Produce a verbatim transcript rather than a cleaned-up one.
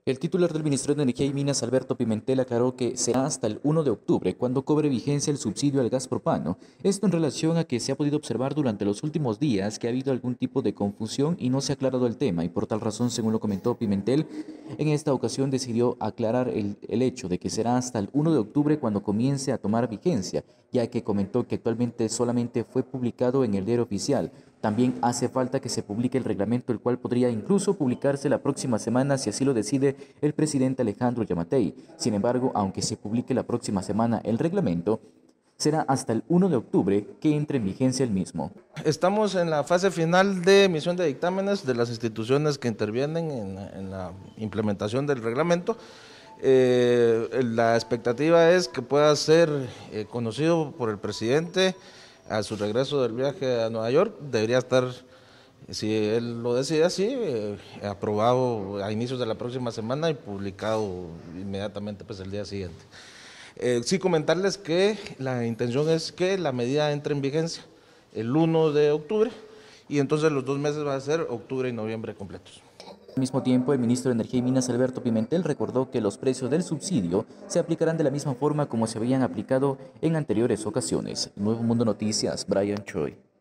El titular del Ministerio de Energía y Minas, Alberto Pimentel, aclaró que será hasta el uno de octubre cuando cobre vigencia el subsidio al gas propano. Esto en relación a que se ha podido observar durante los últimos días que ha habido algún tipo de confusión y no se ha aclarado el tema, y por tal razón, según lo comentó Pimentel, en esta ocasión decidió aclarar el, el hecho de que será hasta el uno de octubre cuando comience a tomar vigencia, ya que comentó que actualmente solamente fue publicado en el diario oficial. También hace falta que se publique el reglamento, el cual podría incluso publicarse la próxima semana si así lo decide el presidente Alejandro Yamatei. Sin embargo, aunque se publique la próxima semana el reglamento, será hasta el uno de octubre que entre en vigencia el mismo. Estamos en la fase final de emisión de dictámenes de las instituciones que intervienen en, en la implementación del reglamento. Eh, la expectativa es que pueda ser eh, conocido por el presidente a su regreso del viaje a Nueva York. Debería estar, si él lo decide así, eh, aprobado a inicios de la próxima semana y publicado inmediatamente pues el día siguiente. Eh, sí comentarles que la intención es que la medida entre en vigencia el uno de octubre y entonces los dos meses van a ser octubre y noviembre completos. Al mismo tiempo, el ministro de Energía y Minas, Alberto Pimentel, recordó que los precios del subsidio se aplicarán de la misma forma como se habían aplicado en anteriores ocasiones. Nuevo Mundo Noticias, Brian Choi.